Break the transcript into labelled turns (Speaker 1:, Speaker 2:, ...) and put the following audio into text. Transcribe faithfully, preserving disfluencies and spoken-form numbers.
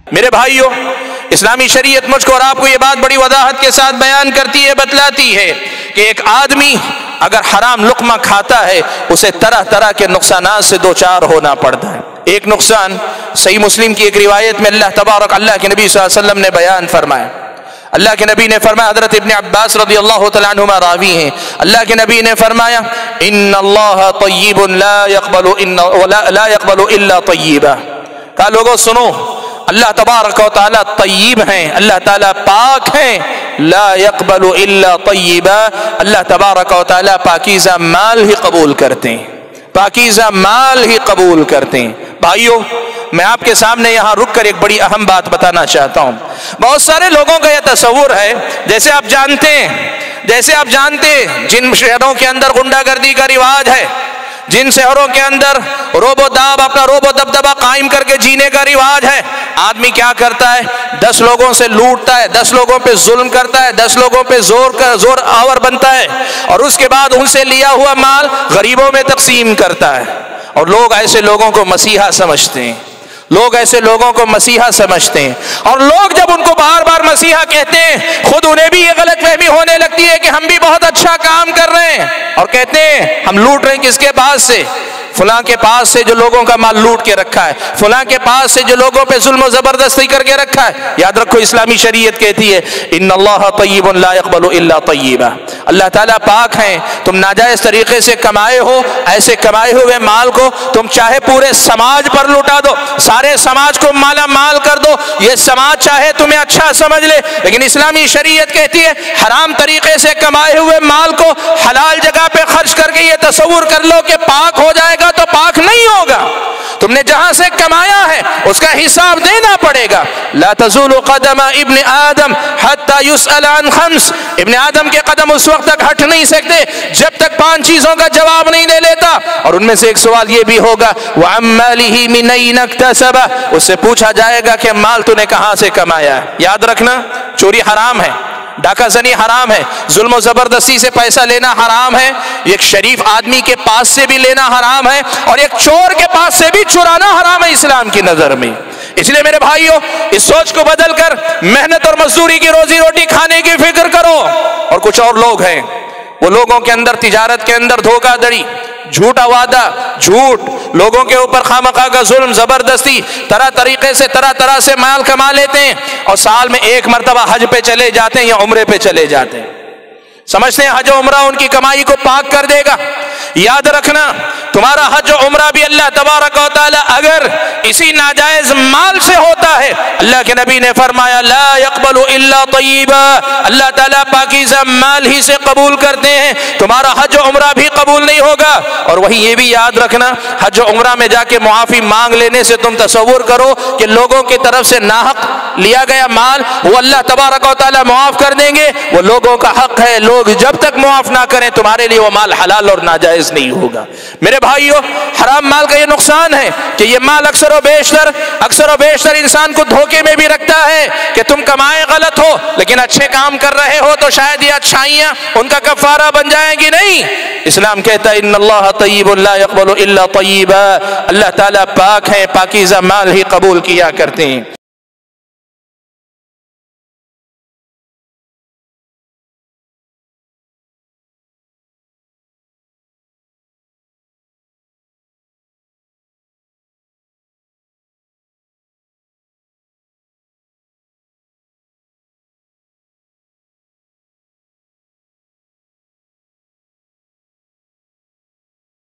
Speaker 1: میرے بھائیوں، اسلامی شریعت مجھ کو اور آپ کو یہ بات بڑی وضاحت کے ساتھ بیان کرتی ہے، بتلاتی ہے کہ ایک آدمی اگر حرام لقمہ کھاتا ہے اسے طرح طرح کے نقصانات سے دوچار ہونا پڑتا ہے۔ ایک نقصان صحیح مسلم کی ایک روایت میں اللہ تبارک اللہ کے نبی صلی اللہ علیہ وسلم نے بیان فرمایا۔ اللہ کے نبی نے فرمایا، حضرت ابن عباس رضی اللہ تعالیٰ عنہما راوی ہیں، اللہ کے نبی نے فرمایا ان اللہ طیب لا يقبل لا يقبل الا طیبا۔ کہا لوگوں سنو، اللہ تبارک و تعالیٰ طیب ہیں، اللہ تعالیٰ پاک ہیں، لا يقبل الا طیبا، اللہ تبارک و تعالیٰ پاکیزہ مال ہی قبول کرتے ہیں، پاکیزہ مال ہی قبول کرتے ہیں۔ بھائیو، میں آپ کے سامنے یہاں رک کر ایک بڑی اہم بات بتانا چاہتا ہوں۔ بہت سارے لوگوں کا یہ تصور ہے، جیسے آپ جانتے ہیں جیسے آپ جانتے ہیں جن شہروں کے اندر غنڈہ گردی کا رواج ہے، جن شہروں کے اندر روب و داب اپنا روب و دبدبہ قائم کر کے جینے کا رواج ہے، آدمی کیا کرتا ہے؟ دس لوگوں سے لوٹتا ہے، دس لوگوں پہ ظلم کرتا ہے، دس لوگوں پہ زور کر زور آور بنتا ہے، اور اس کے بعد ان سے لیا ہوا مال غریبوں میں تقسیم کرتا ہے۔ اور لوگ ایسے لوگوں کو مسیحا سمجھتے ہیں، لوگ ایسے لوگوں کو مسیحا سمجھتے ہیں، اور لوگ جب ان کو بار بار مسیحا کہتے ہیں، خود انہیں بھی یہ غلط فہمی ہونے لگتی ہے کہ ہم بھی بہت اچھا کام کر رہے ہیں، اور کہتے ہیں ہم لوٹ رہے ہیں کس کے پاس سے؟ فلاں کے پاس سے جو لوگوں کا مال لوٹ کے رکھا ہے، فلاں کے پاس سے جو لوگوں پہ ظلم و زبردستی کر کے رکھا ہے۔ یاد رکھو، اسلامی شریعت کہتی ہے ان اللہ طیب لا يقبل الا طیبا، اللہ تعالیٰ پاک ہیں، تم ناجائز طریقے سے کمائے ہو، ایسے کمائے ہوئے مال کو تم چاہے پورے سماج پر لوٹا دو، سارے سماج کو مالا مال کر دو، یہ سماج چاہے تمہیں اچھا سمجھ لے، لیکن اسلامی شریعت کہتی ہے حرام طریقے سے کمائے ہوئے مال کو حلال جگہ پہ خرچ کر کے یہ تصور کر لو کہ پاک ہو جائے گا، تو پاک نہیں ہوگا۔ تم نے جہاں سے کمایا ہے اس کا حساب دینا پڑے گا۔ لا تزول قدم ابن آدم حتی یسأل عن خمس، ابن آدم کے قدم اس وقت تک ہٹ نہیں سکتے جب تک پانچ چیزوں کا جواب نہیں دے لیتا، اور ان میں سے ایک سوال یہ بھی ہوگا وعن مالہ من این اکتسب، اس سے پوچھا جائے گا کہ مال تو نے کہاں سے کمایا ہے۔ یاد رکھنا، چوری حرام ہے، ڈاکہ زنی حرام ہے، ظلم و زبردستی سے پیسہ لینا حرام ہے، ایک شریف آدمی کے پاس سے بھی لینا حرام ہے، اور ایک چور کے پاس سے بھی چرانا حرام ہے اسلام کی نظر میں۔ اس لیے میرے بھائیوں، اس سوچ کو بدل کر محنت اور مزدوری کی روزی روٹی کھانے کی فکر کرو۔ اور کچھ اور لوگ ہیں، وہ لوگوں کے اندر تجارت کے اندر دھوکہ دڑی، جھوٹا وعدہ، جھوٹ، لوگوں کے اوپر خامخواہ کا ظلم زبردستی، طرح طریقے سے طرح طرح سے مال کما لیتے ہیں، اور سال میں ایک مرتبہ حج پہ چلے جاتے ہیں یا عمرے پہ چلے جاتے ہیں، سمجھتے ہیں حج و عمرہ ان کی کمائی کو پاک کر دے گا۔ یاد رکھنا، تمہارا حج و عمرہ بھی اللہ تبارک و تعالی اگر اسی ناجائز مال سے ہوتا ہے، اللہ کے نبی نے فرمایا لا يقبل الا طیبا، اللہ تعالیٰ پاکیزہ مال ہی سے قبول کرتے ہیں، تمہارا حج و عمرہ بھی قبول نہیں ہوگا۔ اور وہی یہ بھی یاد رکھنا، حج و عمرہ میں جا کے معافی مانگ لینے سے تم تصور کرو کہ لوگوں کی طرف سے ناحق لیا گیا مال وہ اللہ تبارک و تعالیٰ معاف کر دیں گے، وہ لوگوں کا حق ہے، لوگ جب تک معاف نہ کریں تمہارے لیے وہ مال حلال اور ناجائز نہیں ہوگا۔ میرے بھائیو، حرام مال کا یہ نقصان ہے کہ یہ مال اکثر و بیشتر اکثر و بیشتر انسان کو دھوکے میں بھی رکھتا ہے کہ تم کمائے غلط ہو لیکن اچھے کام کر رہے ہو تو شاید یہ اچھائیاں ان کا کفارہ بن جائیں گی۔ نہیں، اسلام کہتا ہے ان اللہ طیب لا يقبل الا طیبا، اللہ تعالیٰ پاک ہے، پاکیزہ مال ہی قبول کیا کرتے ہیں۔